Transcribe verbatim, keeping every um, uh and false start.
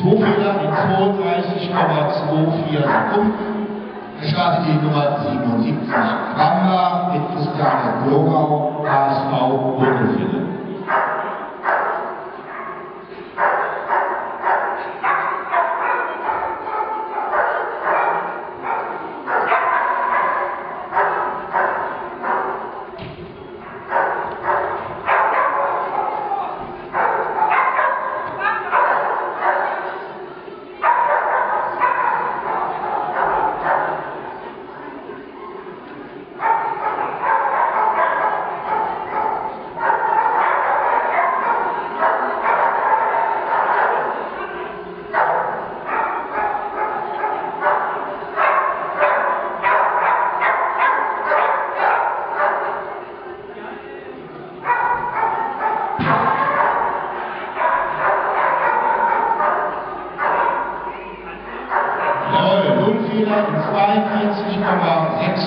zwei Fehler in zweiunddreißig Komma vierundzwanzig Sekunden. Er startet die Nummer siebenundsiebzig. Bamba mit Christiane Glogau, H S V Dunkelfelde.